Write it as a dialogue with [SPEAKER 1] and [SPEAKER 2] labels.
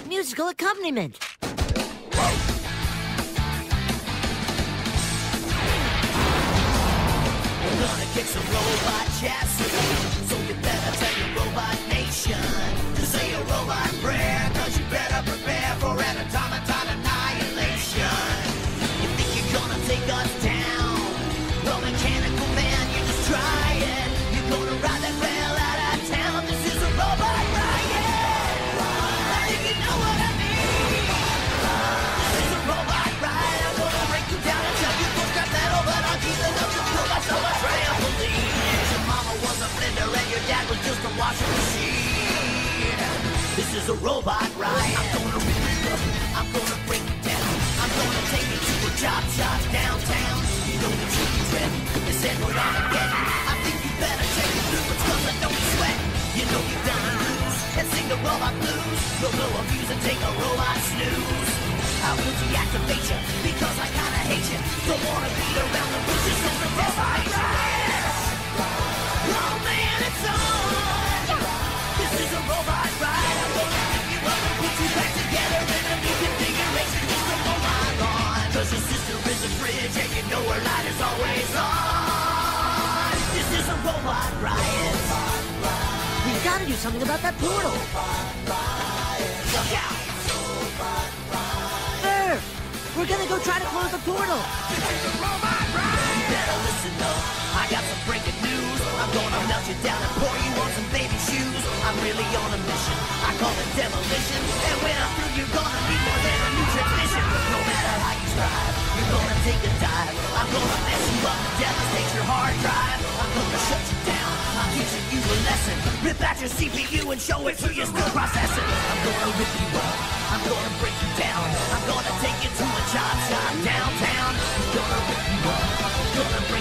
[SPEAKER 1] musical accompaniment.
[SPEAKER 2] We're gonna kick some robot chassis, so you better tell your robot nation to say a robot prayer, cause you better prepare for an automaton annihilation. You think you're gonna take us down? Well, mechanical man, you just try it. You're gonna ride that rail out of town. This is a robot riot. I think you know what I mean. This is a robot riot. I'm gonna break you down and tell you to scrap metal, but I'll keep the love you feel like so much trampoline. Your mama was a blender and your dad was just a washing machine. This is a robot riot. I'm gonna rip you up. I'm gonna break you down. I'm gonna take you to a chop shop downtown. You know the truth is red. They said we're on again. I think you better take it through. It's cause I don't sweat. You know you're gonna lose and sing the robot blues. We'll blow a fuse and take a robot snooze. I will deactivate you because I kinda hate you. Don't wanna beat around the bushes on the destination. Oh man, it's on. This is a robot ride. I'm gonna pick you up and put you back together in a new configuration. Just a robot on. Cause your sister is a fridge and you know her light is always on. This is a robot riot.
[SPEAKER 1] We've got to do something about that portal.
[SPEAKER 2] Look out!
[SPEAKER 1] Ferb, we're gonna go try to close the portal.
[SPEAKER 2] This is a robot riot. You better listen up. I got some breaking news. I'm gonna melt you down and pour you on some baby shoes. I'm really on a mission. I call it demolition. And when I'm through, you're gonna need more than a new transmission. No matter how you strive, you're gonna take a dive. I'm gonna mess you up and devastate your hard drive. I'm gonna shut you down. I'm teaching you a lesson. Rip out your CPU and show it to you still processing. I'm gonna rip you up. I'm gonna break you down. I'm gonna take you to a chop shop downtown. I'm gonna rip you up. I'm gonna break